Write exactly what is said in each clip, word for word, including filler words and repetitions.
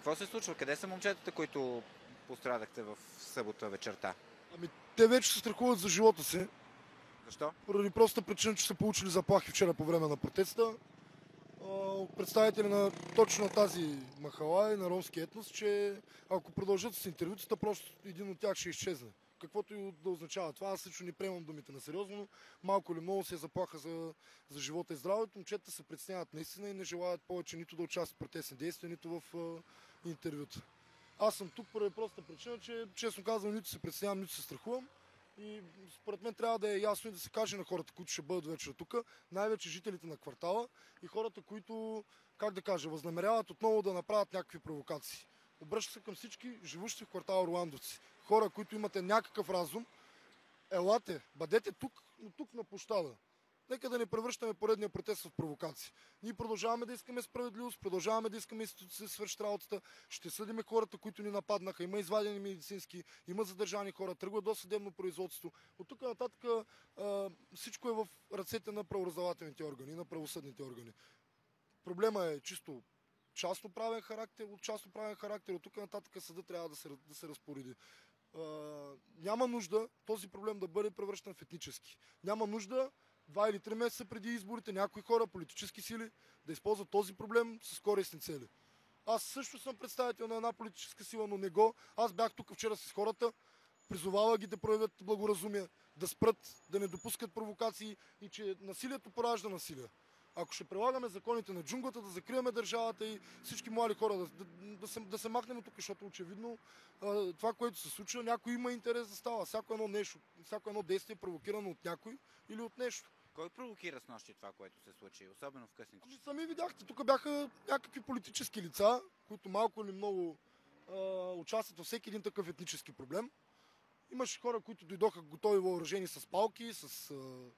Какво се случва? Къде са момчетата, които пострадахте в събота вечерта? Ами, те вече се страхуват за живота си. Защо? Поради простата причина, че са получили заплахи вчера по време на протеста. От представители на точно тази махала и на ромски етнос, че ако продължат с интервютата, просто един от тях ще изчезне. Каквото и да означава това, аз лично не приемам думите на сериозно, но малко или много се заплаха за, за живота и здравето. Момчетата се притесняват наистина и не желаят повече нито да участват в протестни действия, нито в а, интервюта. Аз съм тук поради простата причина, че честно казвам, нито се притеснявам, нито се страхувам. И според мен трябва да е ясно и да се каже на хората, които ще бъдат вечер тук, най-вече жителите на квартала и хората, които, как да кажа, възнамеряват отново да направят някакви провокации. Обръща се към всички живущи в квартала Орландовци. Хора, които имате някакъв разум, елате, бъдете тук, но тук на площада. Нека да не превръщаме поредния протест в провокации. Ние продължаваме да искаме справедливост, продължаваме да искаме институции да свършат работата, ще съдиме хората, които ни нападнаха. Има извадени медицински, има задържани хора, тръгва до съдебно производство. От тук нататък а, всичко е в ръцете на правораздавателните органи, на правосъдните органи. Проблема е чисто частно правен характер, от частно правен характер, от тук нататък съда трябва да се, да се разпореди. Uh, няма нужда този проблем да бъде превръщан в етнически. Няма нужда два или три месеца преди изборите някои хора, политически сили, да използват този проблем с корисни цели. Аз също съм представител на една политическа сила, но не го. Аз бях тук вчера с хората, призовава ги да проявят благоразумие, да спрат, да не допускат провокации и че насилието поражда насилие. Ако ще прилагаме законите на джунглата, да закриваме държавата и всички млади хора да, да, да, се, да се махнем тук, защото очевидно а, това, което се случва, някой има интерес да става. Всяко едно нещо, всяко едно действие е провокирано от някой или от нещо. Кой провокира с нощи това, което се случи, особено в късните? Ами сами видяхте, тук бяха някакви политически лица, които малко или много а, участват във всеки един такъв етнически проблем. Имаше хора, които дойдоха готови въоръжени с палки, с а,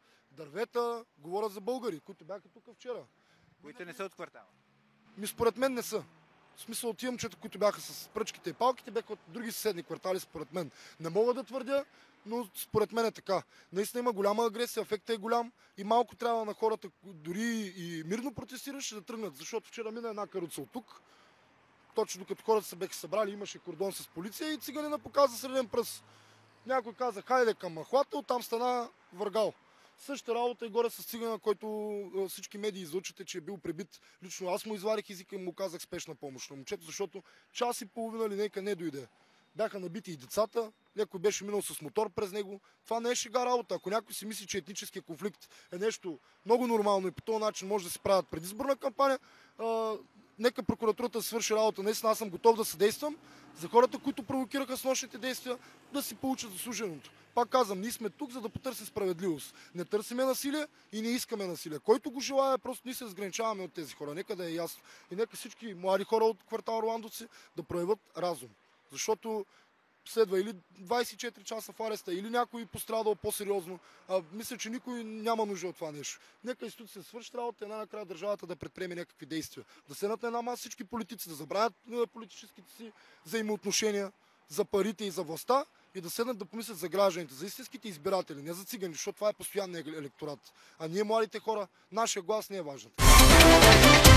дървета. Говоря за българи, които бяха тук вчера. Които не са от квартала? Ми според мен не са. В смисъл, тия момчета, които бяха с пръчките и палките, бяха от други съседни квартали, според мен. Не мога да твърдя, но според мен е така. Наистина има голяма агресия, ефектът е голям и малко трябва на хората, дори и мирно протестиращи, да тръгнат. Защото вчера мина една каруца от тук. Точно докато хората се бяха събрали, имаше кордон с полиция и циганина показа среден пръст. Някой каза, хайде към махлата, оттам стана въргал. Същата работа и горе с цигана, който всички медии излъчвате, че е бил пребит. Лично аз му изварих езика и му казах спешна помощ на момчето, защото час и половина линейка не дойде. Бяха набити и децата, някой беше минал с мотор през него. Това не е шега работа. Ако някой си мисли, че етническия конфликт е нещо много нормално и по този начин може да се правят предизборна кампания, а, нека прокуратурата свърши работа. Наистина аз съм готов да съдействам за хората, които провокираха с нощните действия, да си получат заслуженото. Пак казвам, ние сме тук, за да потърсим справедливост. Не търсиме насилие и не искаме насилие. Който го желая, просто ние се разграничаваме от тези хора. Нека да е ясно. И нека всички млади хора от квартал Орландовци да проявят разум. Защото следва или двайсет и четири часа в ареста, или някой пострадал по-сериозно. А, мисля, че никой няма нужда от това нещо. Нека институция свърши работа, една накрая държавата да предприеме някакви действия. Да седнат на една маса всички политици, да забравят политическите си взаимоотношения за парите и за властта и да седнат да помислят за гражданите, за истинските избиратели, не за цигани, защото това е постоянният електорат. А ние, младите хора, нашия глас не е важен.